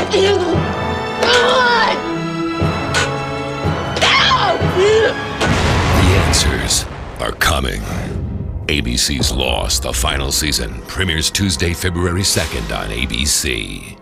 The answers are coming. ABC's Lost, the final season, premieres Tuesday, February 2nd on ABC.